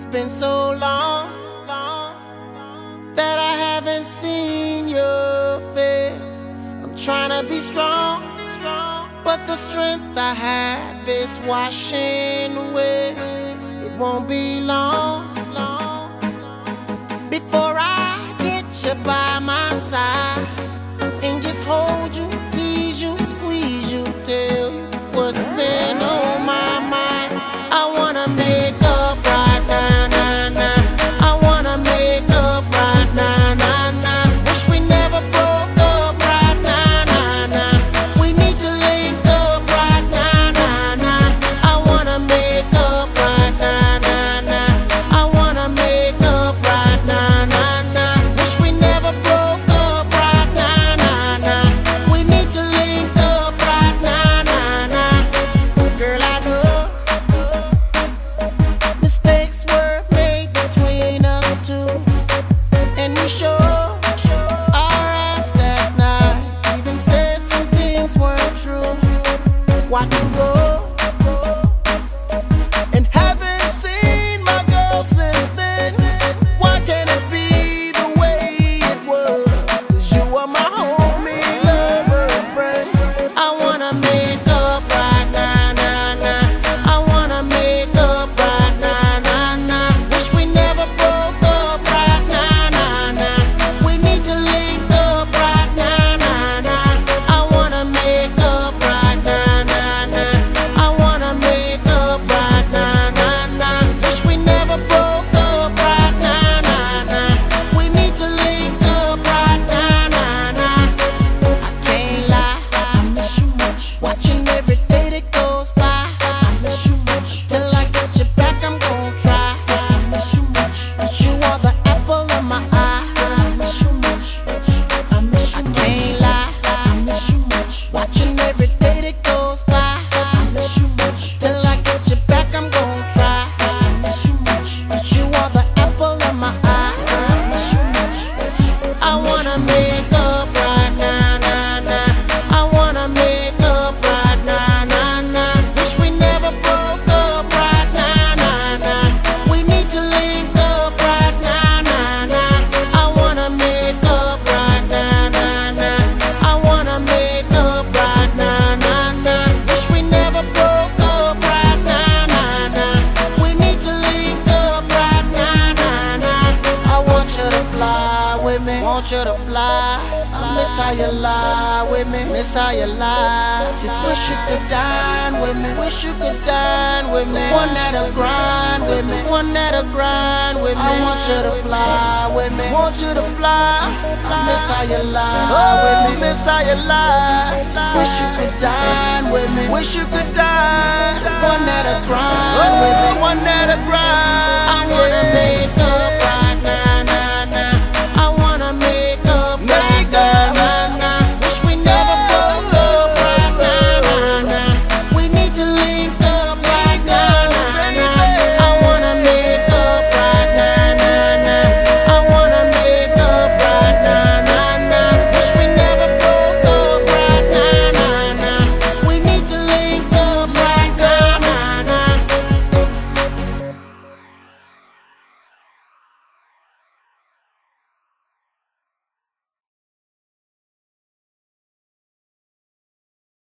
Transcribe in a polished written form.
been so long that I haven't seen your face. I'm trying to be strong, but the strength I have is washing away. It won't be long before I get you by my side and just hold you, tease you, squeeze you, tell you what's been on my mind. I wanna make up right now, nah, nah. I wanna make up right now, nah, nah. Wish we never broke up right now, nah, nah. We need to link up right now, nah, nah. I wanna make up right now, nah, nah. I wanna make up right now, nah, nah. Wish we never broke up right now, nah, nah. We need to link up right now, nah, nah. Girl, I know mistakes were made between us two, and we sure our ass that night. Even said some things weren't true. Watch you go, and haven't seen my girl since then. Why can't it be the way it was? 'Cause you are my homie, lover, and friend. I wanna make up right now, nah, nah. I wanna make up right now, nah, nah. Wish we never broke up right now, nah, nah. We need to link up right now, nah, nah. I wanna make up right now, nah, nah. I wanna make up right now, nah, nah. Wish we never broke up right now, nah, nah. We need to link up right now, nah, nah. I can't lie, I miss you much. Watching every day that goes by, I miss you much. Till I get you back, I'm gon' try. Yes, I miss you much. 'Cause you are the apple of my eye. I miss you much. I miss you much. I can't lie, I miss you much. Watching every day that goes by, I miss you much. Till I get you back, I'm gon' try. Yes, I miss you much. 'Cause you are the apple of my eye. I miss you much. I wanna make up right now, nah, nah. I wanna make up right now, nah, nah. Wish we never broke up right now, nah, nah. We need to link up right now, nah, nah. I wanna make up right now, nah, nah. I wanna make up right now, nah, nah. Wish we never broke up right now, nah, nah. We need to link up right now, nah, nah. I want you to fly with me, want you to fly. I miss how you lie with me, miss how you lie. Just wish you could dine with me, wish you could dine with me. One that'll grind with me, one that'll grind with me. I want you to fly with me, want you to fly. I miss how you lie with me, miss how you lie. Just wish you could dine with me, wish you could dine. One that'll grind with me, one that'll grind. I wanna make